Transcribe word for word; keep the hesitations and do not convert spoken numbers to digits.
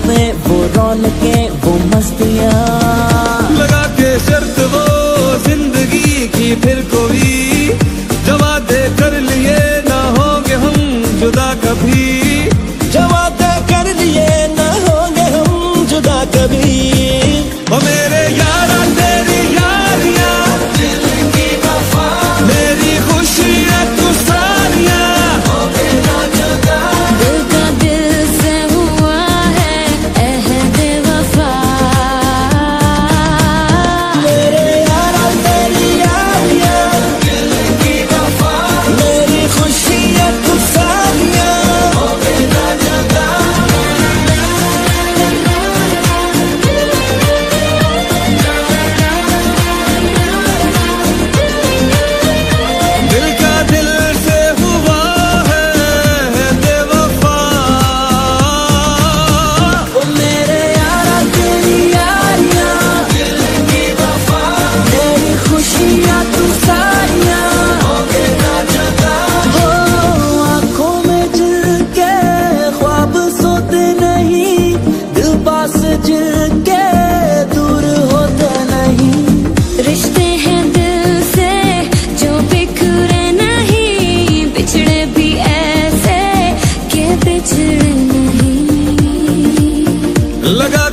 बातें, वो रौनकें, वो मस्तियाँ, लगा के शर्त वो जिंदगी की फिर कोई, जो वादे कर लिए ना होंगे हम जुदा कभी, जो वादे कर लिए ना होंगे हम जुदा कभी। ओ मेरे यारा तेरी यारियां, दिल की वफा, मेरी खुशियां तू सारियां, होंगे ना जुदा। दिल का दिल से हुआ है अहद वफा, मेरे यारा तेरी यारियां, दिल की वफा, मेरी खुशियां तू सारियां, होंगे ना जुदा। दिल का दिल से हुआ है बेवफा, ओ मेरे यारा तेरी यारियां, दिल की वफा, मेरी खुशियां तू सारियां, होंगे ना जुदा। हो आंखों में जिल के ख्वाब सोते नहीं, दिल पास जिल के दूर होते नहीं। रिश्ते हैं दिल से जो बिखरे नहीं, बिछड़े भी ऐसे के बिछड़े नहीं। लगा